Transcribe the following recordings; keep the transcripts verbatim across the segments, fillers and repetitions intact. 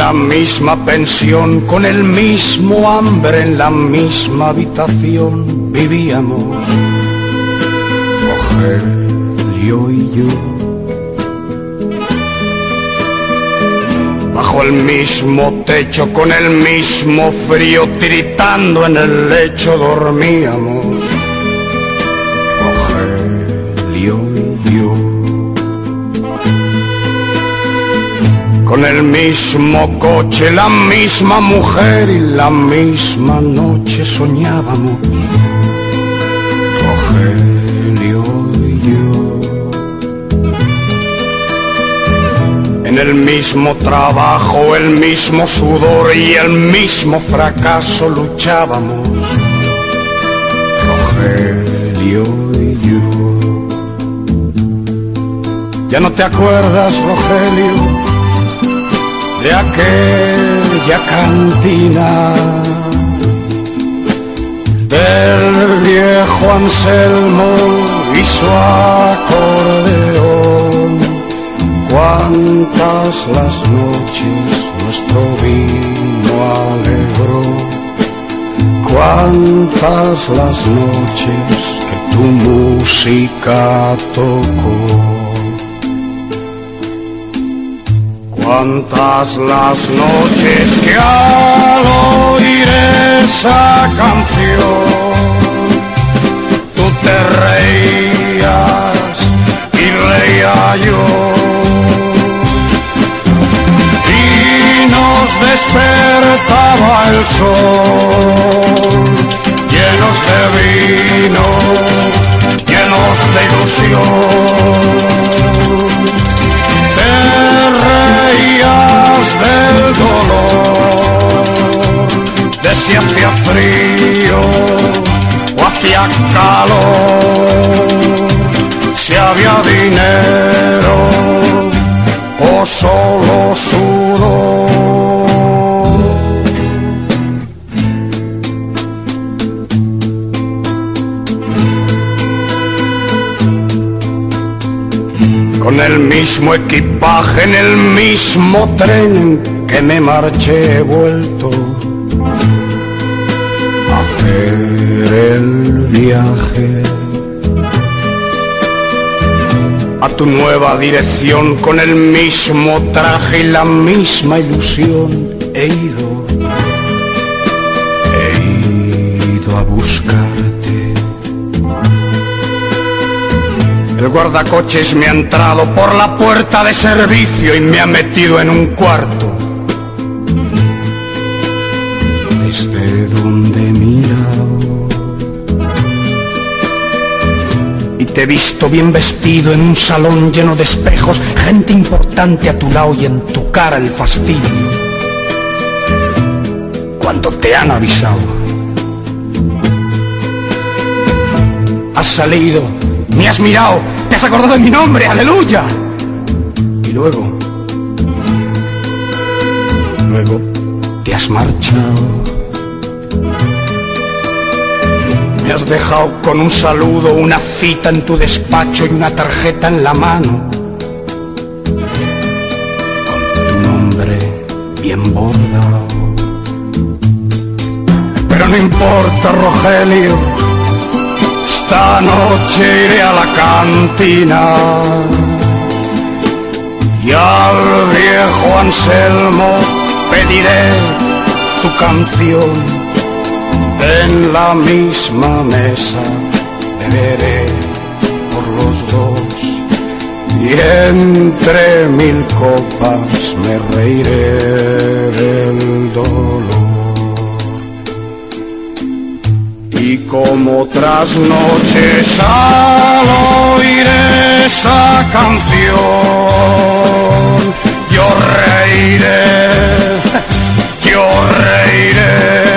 la misma pensión, con el mismo hambre, en la misma habitación vivíamos, Rogelio y yo. Bajo el mismo techo, con el mismo frío, tiritando en el lecho dormíamos, Rogelio y yo. Con el mismo coche, la misma mujer y la misma noche soñábamos, Rogelio y yo. En el mismo trabajo, el mismo sudor y el mismo fracaso luchábamos, Rogelio y yo. ¿Ya no te acuerdas, Rogelio, de aquella cantina, del viejo Anselmo y su acordeón? Cuántas las noches nuestro vino alegró, cuántas las noches que tu música tocó. Cuántas las noches que al oír esa canción tú te reías y reía yo, y nos despertaba el sol, llenos de vino, llenos de ilusión. Reías del dolor, de si hacía frío o hacía calor, si había dinero o solo sudor. Con el mismo equipaje, en el mismo tren que me marché, he vuelto a hacer el viaje a tu nueva dirección. Con el mismo traje y la misma ilusión he ido, he ido a buscarte. El guardacoches me ha entrado por la puerta de servicio y me ha metido en un cuarto, desde donde he mirado, y te he visto bien vestido en un salón lleno de espejos, gente importante a tu lado y en tu cara el fastidio. Cuando te han avisado, has salido, me has mirado, te has acordado de mi nombre, aleluya. Y luego, luego te has marchado. Me has dejado con un saludo, una cita en tu despacho y una tarjeta en la mano, con tu nombre bien bordado. Pero no importa, Rogelio, esta noche iré a la cantina y al viejo Anselmo pediré tu canción. En la misma mesa beberé por los dos y entre mil copas me reiré del dolor. Y como otras noches al oír esa canción, yo reiré, yo reiré,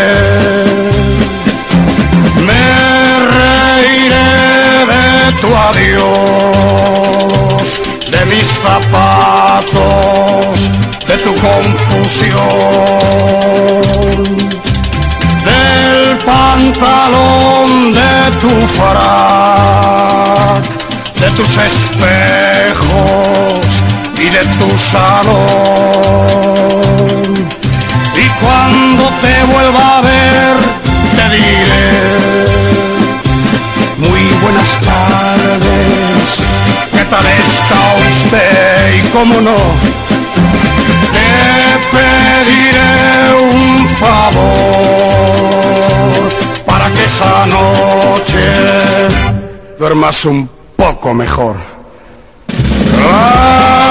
me reiré de tu adiós, de mis zapatos, de tu confusión, del pantalón de tu frac, de tus espejos y de tu salón. cómo no, te pediré un favor para que esa noche duermas un poco mejor. ¡Ah!